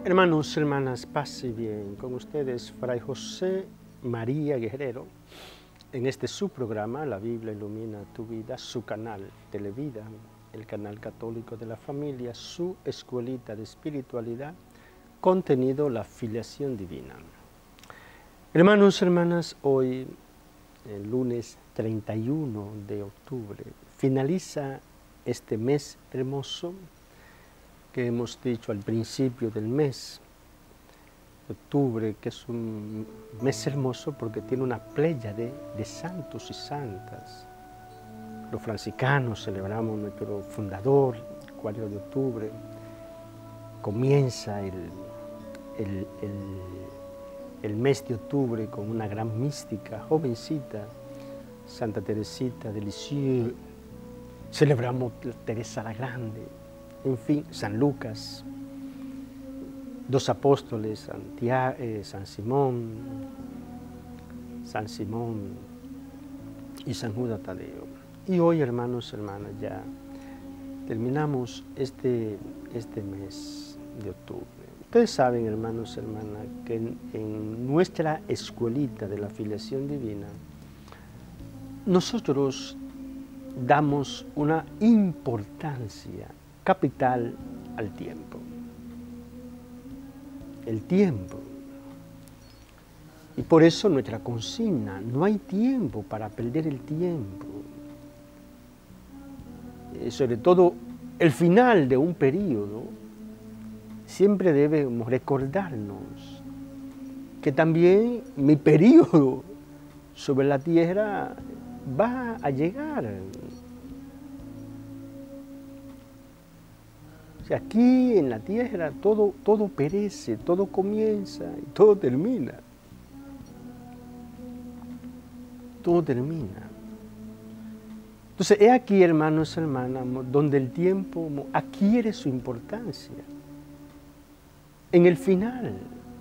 Hermanos, hermanas, paz y bien. Con ustedes, Fray José María Guerrero, en este su programa, La Biblia Ilumina Tu Vida, su canal Televida, el canal católico de la familia, su escuelita de espiritualidad, contenido La Filiación Divina. Hermanos, hermanas, hoy, el lunes 31 de octubre, finaliza este mes hermoso que hemos dicho al principio del mes, octubre, que es un mes hermoso porque tiene una pléyade de santos y santas. Los franciscanos celebramos nuestro fundador, el 4 de octubre, comienza el mes de octubre con una gran mística, jovencita, Santa Teresita de Lisieux, celebramos Teresa la Grande, en fin, San Lucas, dos apóstoles, San Simón y San Judas Tadeo. Y hoy, hermanos, hermanas, ya terminamos este mes de octubre. Ustedes saben, hermanos, hermanas, que en nuestra escuelita de la Filiación Divina, nosotros damos una importancia capital al tiempo. El tiempo. Y por eso nuestra consigna, no hay tiempo para perder el tiempo. Sobre todo el final de un periodo, siempre debemos recordarnos que también mi periodo sobre la tierra va a llegar. Aquí en la tierra todo perece, todo comienza y todo termina. Todo termina. Entonces, es aquí, hermanos y hermanas, donde el tiempo adquiere su importancia. En el final,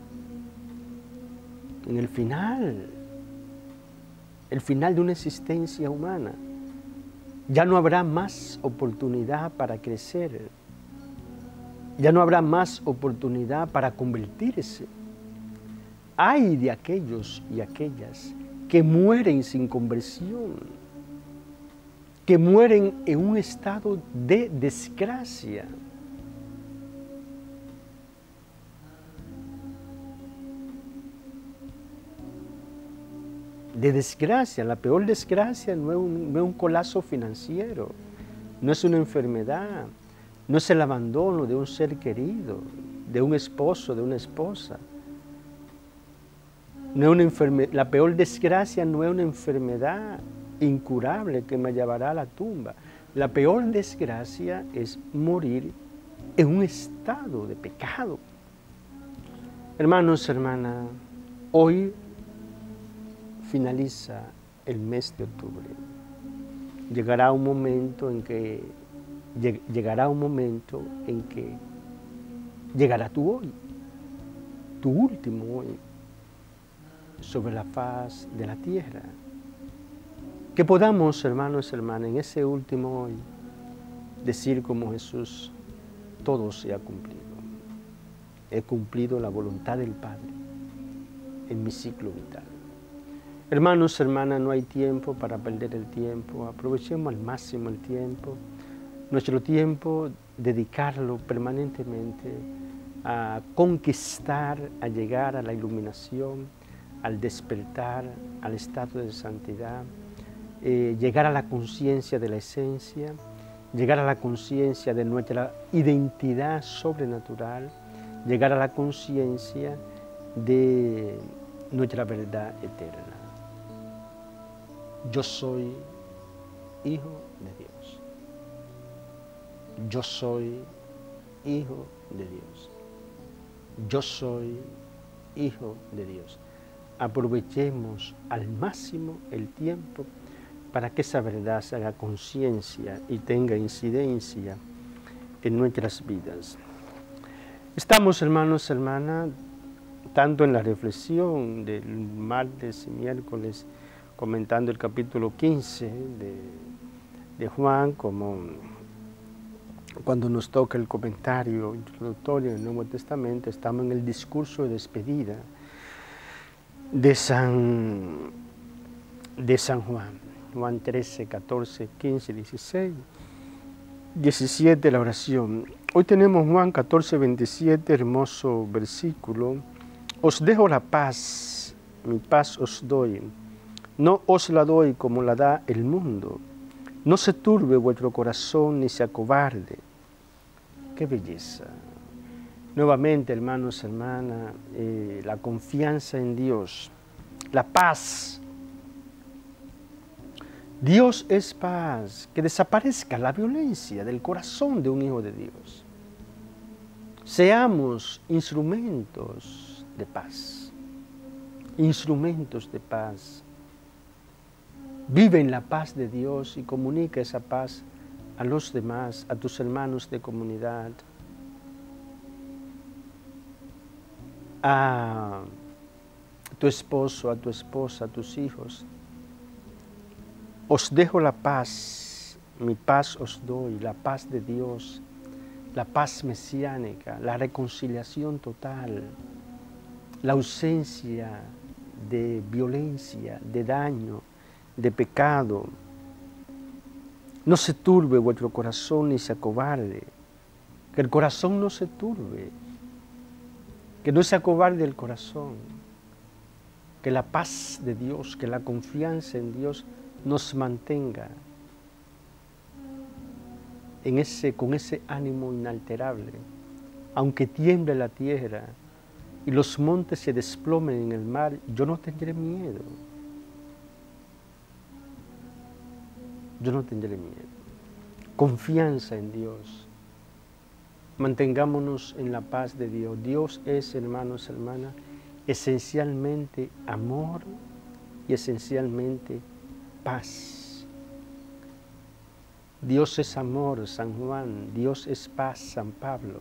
el final de una existencia humana, ya no habrá más oportunidad para crecer. Ya no habrá más oportunidad para convertirse. Ay de aquellos y aquellas que mueren sin conversión, que mueren en un estado de desgracia. De desgracia, la peor desgracia no es un colapso financiero, no es una enfermedad, no es el abandono de un ser querido, de un esposo, de una esposa. No es la peor desgracia no es una enfermedad incurable que me llevará a la tumba. La peor desgracia es morir en un estado de pecado. Hermanos, hermanas, hoy finaliza el mes de octubre. Llegará un momento en que llegará tu hoy, tu último hoy, sobre la faz de la tierra. Que podamos, hermanos y hermanas, en ese último hoy, decir como Jesús, todo se ha cumplido. He cumplido la voluntad del Padre en mi ciclo vital. Hermanos, hermanas, no hay tiempo para perder el tiempo. Aprovechemos al máximo el tiempo. Nuestro tiempo, dedicarlo permanentemente a conquistar, a llegar a la iluminación, al despertar, al estado de santidad, llegar a la conciencia de la esencia, llegar a la conciencia de nuestra identidad sobrenatural, llegar a la conciencia de nuestra verdad eterna. Yo soy hijo de Dios. Yo soy hijo de Dios. Yo soy hijo de Dios. Aprovechemos al máximo el tiempo para que esa verdad se haga conciencia y tenga incidencia en nuestras vidas. Estamos, hermanos, hermanas, tanto en la reflexión del martes y miércoles, comentando el capítulo 15 de Juan, como cuando nos toca el comentario introductorio del Nuevo Testamento, estamos en el discurso de despedida de San Juan. Juan 13, 14, 15, 16, 17, la oración. Hoy tenemos Juan 14, 27, hermoso versículo. Os dejo la paz, mi paz os doy. No os la doy como la da el mundo. No se turbe vuestro corazón ni se acobarde. ¡Qué belleza! Nuevamente, hermanos, hermanas, la confianza en Dios, la paz. Dios es paz, que desaparezca la violencia del corazón de un hijo de Dios. Seamos instrumentos de paz, instrumentos de paz. Vive en la paz de Dios y comunica esa paz a los demás, a tus hermanos de comunidad, a tu esposo, a tu esposa, a tus hijos. Os dejo la paz, mi paz os doy, la paz de Dios, la paz mesiánica, la reconciliación total, la ausencia de violencia, de daño, de pecado. No se turbe vuestro corazón ni se acobarde, que el corazón no se turbe, que no se acobarde el corazón, que la paz de Dios, que la confianza en Dios nos mantenga con ese ánimo inalterable. Aunque tiemble la tierra y los montes se desplomen en el mar, yo no tendré miedo. Yo no tendré miedo. Confianza en Dios. Mantengámonos en la paz de Dios. Dios es, hermanos, hermanas, esencialmente amor y esencialmente paz. Dios es amor, San Juan. Dios es paz, San Pablo.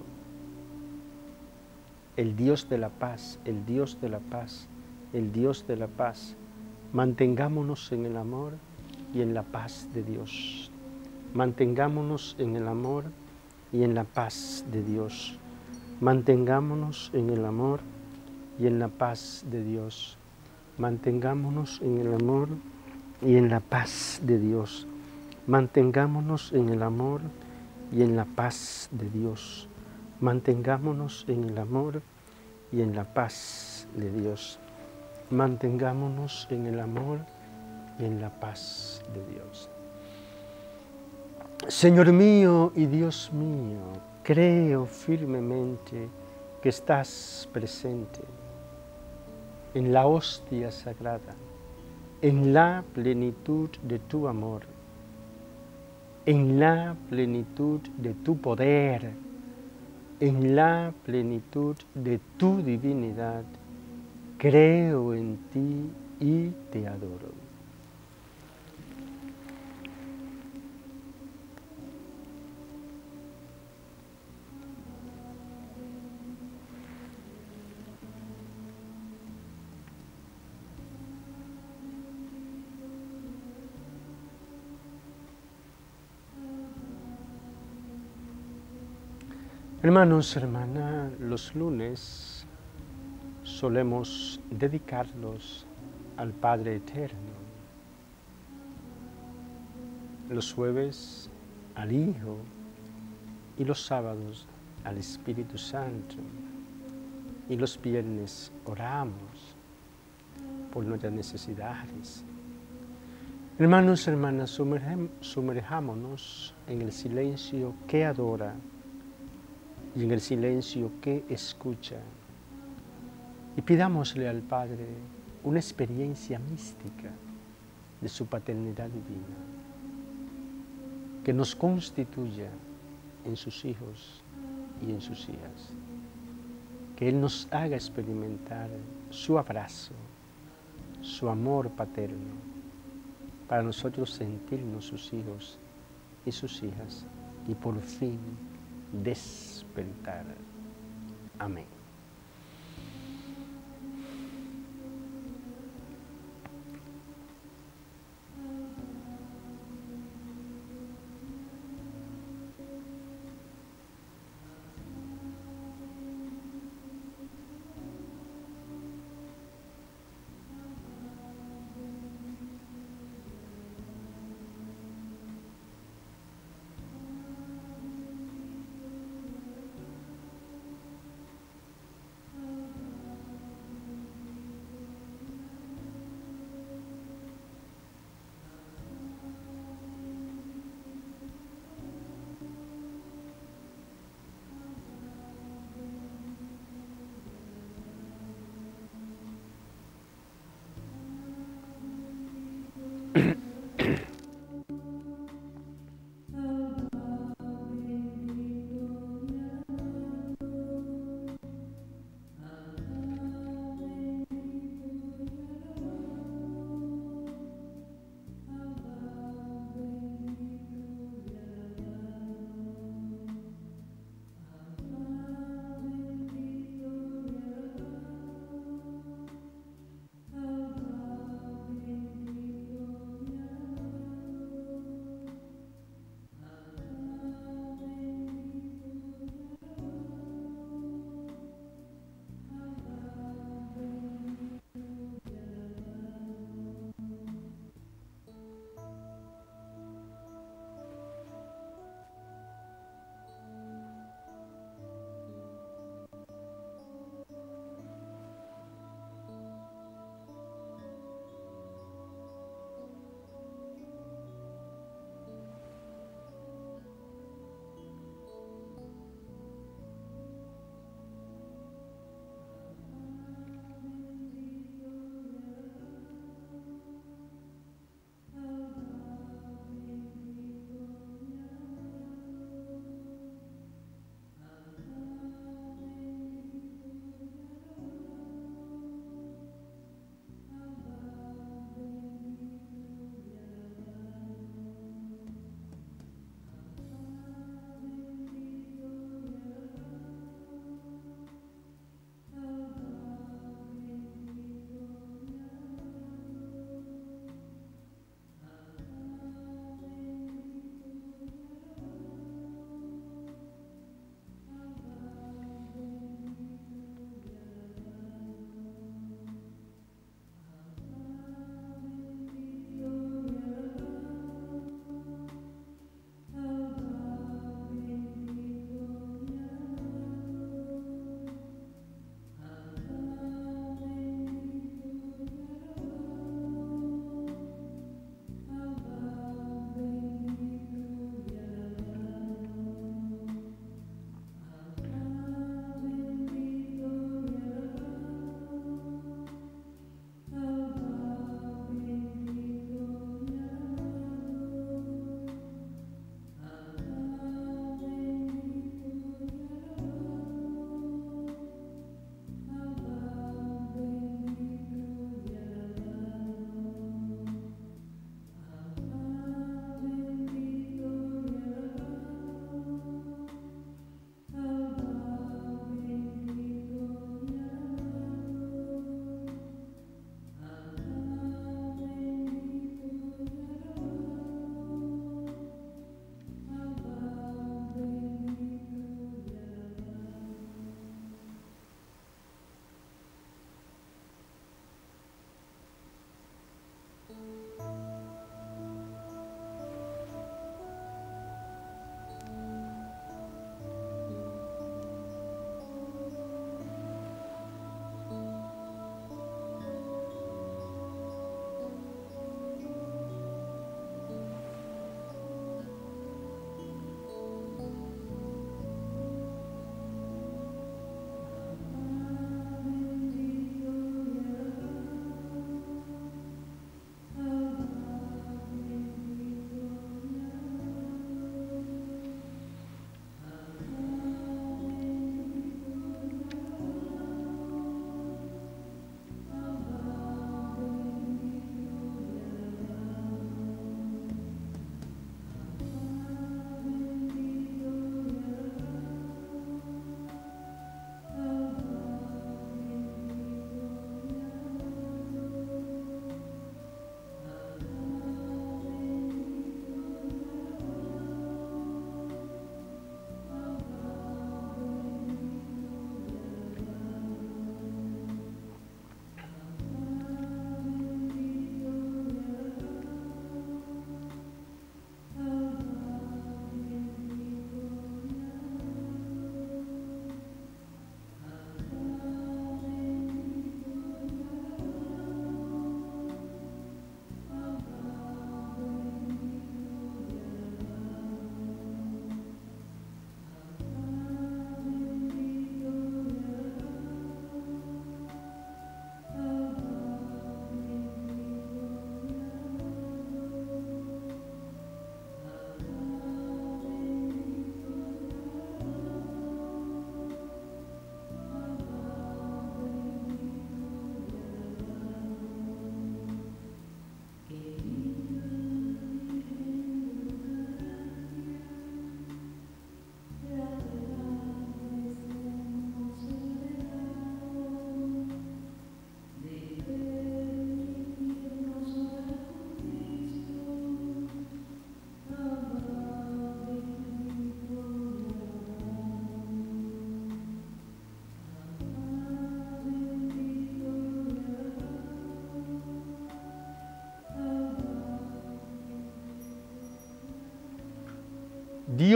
El Dios de la paz, el Dios de la paz, el Dios de la paz. Mantengámonos en el amor y en la paz de Dios. Mantengámonos en el amor y en la paz de Dios. Mantengámonos en el amor y en la paz de Dios. Mantengámonos en el amor y en la paz de Dios. Mantengámonos en el amor y en la paz de Dios. Mantengámonos en el amor y en la paz de Dios. Mantengámonos en el amor y en la paz de Dios. Señor mío y Dios mío, creo firmemente que estás presente en la hostia sagrada, en la plenitud de tu amor, en la plenitud de tu poder, en la plenitud de tu divinidad. Creo en ti y te adoro. Hermanos, hermanas, los lunes solemos dedicarlos al Padre Eterno, los jueves al Hijo y los sábados al Espíritu Santo, y los viernes oramos por nuestras necesidades. Hermanos, hermanas, sumerjámonos en el silencio que adora y en el silencio que escucha, y pidámosle al Padre una experiencia mística de su paternidad divina, que nos constituya en sus hijos y en sus hijas, que Él nos haga experimentar su abrazo, su amor paterno, para nosotros sentirnos sus hijos y sus hijas, y por fin despertar. Amén.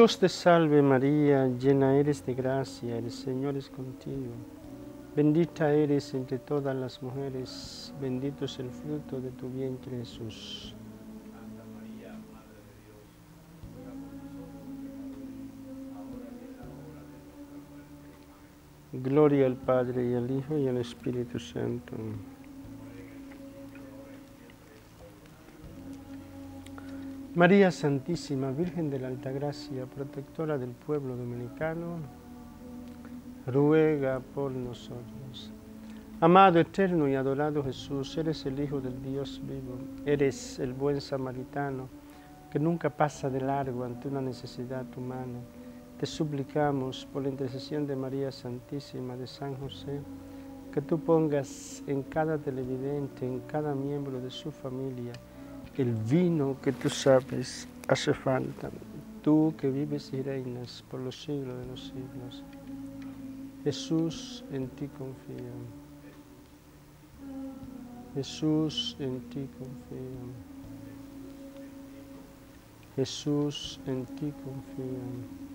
Dios te salve María, llena eres de gracia, el Señor es contigo. Bendita eres entre todas las mujeres, bendito es el fruto de tu vientre Jesús. Gloria al Padre y al Hijo y al Espíritu Santo. María Santísima, Virgen de la Altagracia, protectora del pueblo dominicano, ruega por nosotros. Amado, eterno y adorado Jesús, eres el Hijo del Dios vivo, eres el buen samaritano que nunca pasa de largo ante una necesidad humana. Te suplicamos por la intercesión de María Santísima, de San José, que tú pongas en cada televidente, en cada miembro de su familia, el vino que tú sabes hace falta, tú que vives y reinas por los siglos de los siglos. Jesús, en ti confío. Jesús, en ti confío. Jesús, en ti confío.